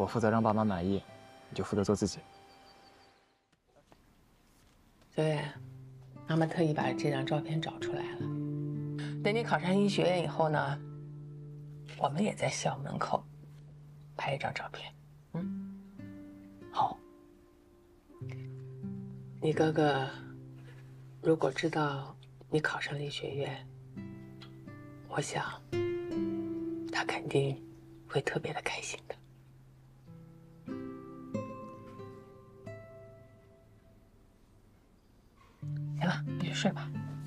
我负责让爸妈满意，你就负责做自己。 小远，妈妈特意把这张照片找出来了。等你考上医学院以后呢，我们也在校门口拍一张照片。 好。 你哥哥如果知道你考上了医学院，我想他肯定会特别的开心的。行了，你去睡吧。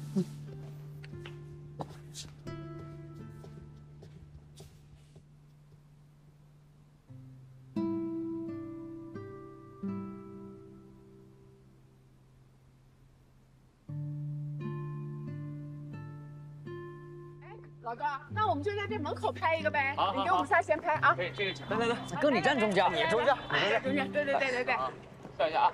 老高，那我们就在这门口拍一个呗。 好， 你给我们仨先拍啊。 可以，这个请。 来， 哥，你站中间， 你中间， 中间，对。 笑一下啊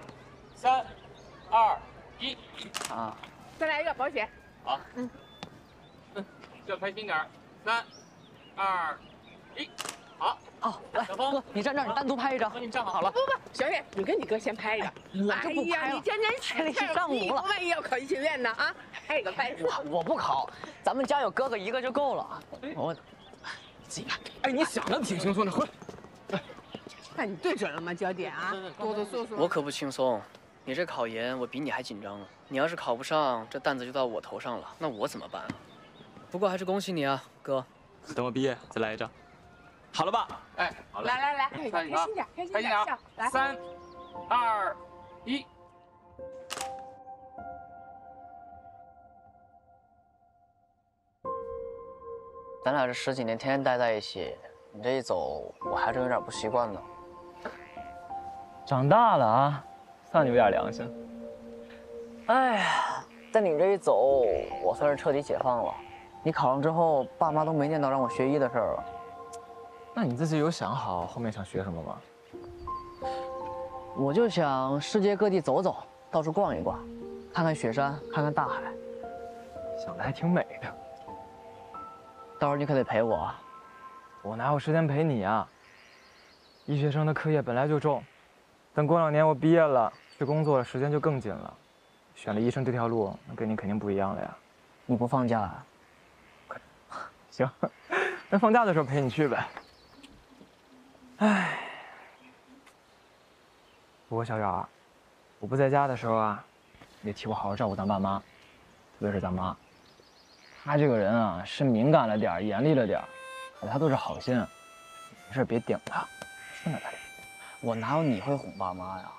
，3、2、1， 啊！ 再来一个保险。 好，要开心点儿，3、2、1，好。 哦，来， 小峰哥，你站这儿，你单独拍一张。 哥，你们站好了。 不，小远，你跟你哥先拍一个。 我就不拍了， 你天天拍了一上午了， 万一要考医学院呢啊？拍一个。 我不考，咱们家有哥哥一个就够了。我自己来。 哎，你想的挺轻松的，回来。 看你对准了吗？焦点啊，哆哆嗦嗦。 我可不轻松，你这考研我比你还紧张呢。你要是考不上，这担子就到我头上了，那我怎么办啊？不过还是恭喜你啊，哥。 等我毕业再来一张。好了吧？ 哎，好了。 来，开心点，开心点，笑。来 ，3、2、1。 咱俩这10几年天天待在一起，你这一走，我还真有点不习惯呢。 长大了啊，算你有点良心。 哎呀，但你这一走，我算是彻底解放了。你考上之后，爸妈都没念叨让我学医的事儿了。 那你自己有想好后面想学什么吗？ 我就想世界各地走走，到处逛一逛，看看雪山，看看大海。 想的还挺美的。 到时候你可得陪我啊！ 我哪有时间陪你啊？医学生的课业本来就重，等过2年我毕业了，去工作了，时间就更紧了。选了医生这条路，那跟你肯定不一样了呀。 你不放假啊？ 行，那放假的时候陪你去呗。唉，不过小远儿，我不在家的时候啊，你得替我好好照顾咱爸妈，特别是咱妈。她这个人啊，是敏感了点儿，严厉了点儿，可她都是好心。没事别顶她，顺着她点。 我哪有你会哄爸妈呀？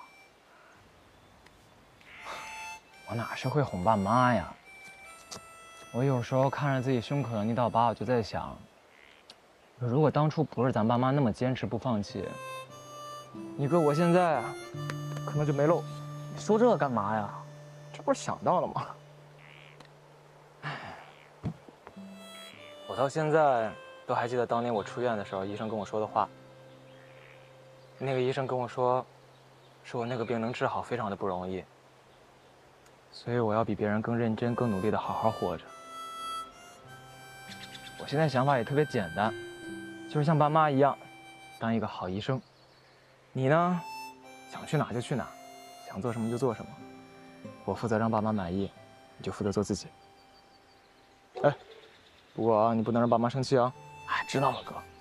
我哪是会哄爸妈呀？我有时候看着自己胸口的那道疤，我就在想，如果当初不是咱爸妈那么坚持不放弃，你哥我现在啊，可能就没漏。 你说这干嘛呀？ 这不是想到了吗？唉，我到现在都还记得当年我出院的时候，医生跟我说的话。那个医生跟我说，我那个病能治好非常的不容易，所以我要比别人更认真、更努力的好好活着。我现在想法也特别简单，就是像爸妈一样，当一个好医生。你呢，想去哪就去哪，想做什么就做什么。我负责让爸妈满意，你就负责做自己。哎，不过啊，你不能让爸妈生气啊。 哎，知道了，哥。